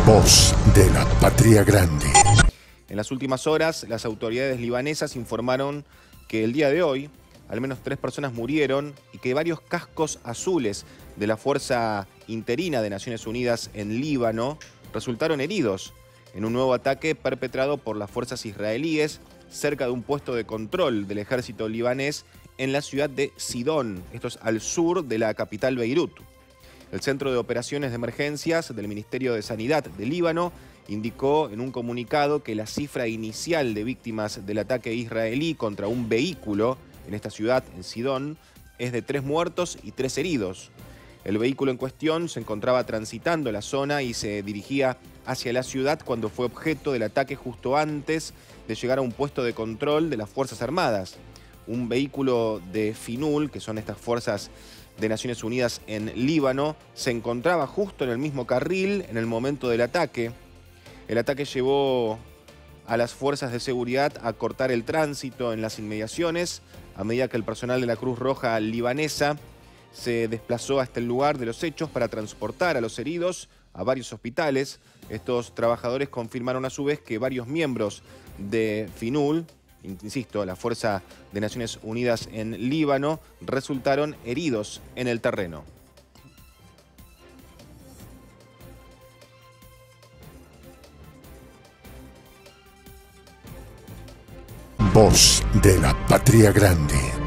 Voz de la Patria Grande. En las últimas horas, las autoridades libanesas informaron que el día de hoy, al menos 3 personas murieron y que varios cascos azules de la Fuerza Interina de Naciones Unidas en Líbano resultaron heridos en un nuevo ataque perpetrado por las fuerzas israelíes cerca de un puesto de control del ejército libanés en la ciudad de Sidón, esto es al sur de la capital Beirut. El Centro de Operaciones de Emergencias del Ministerio de Sanidad de Líbano indicó en un comunicado que la cifra inicial de víctimas del ataque israelí contra un vehículo en esta ciudad, en Sidón, es de 3 muertos y 3 heridos. El vehículo en cuestión se encontraba transitando la zona y se dirigía hacia la ciudad cuando fue objeto del ataque justo antes de llegar a un puesto de control de las Fuerzas Armadas. Un vehículo de FINUL, que son estas fuerzas de Naciones Unidas en Líbano, se encontraba justo en el mismo carril en el momento del ataque. El ataque llevó a las fuerzas de seguridad a cortar el tránsito en las inmediaciones a medida que el personal de la Cruz Roja libanesa se desplazó hasta el lugar de los hechos para transportar a los heridos a varios hospitales. Estos trabajadores confirmaron a su vez que varios miembros de FINUL, insisto, la Fuerza de Naciones Unidas en Líbano, resultaron heridos en el terreno. Voz de la Patria Grande.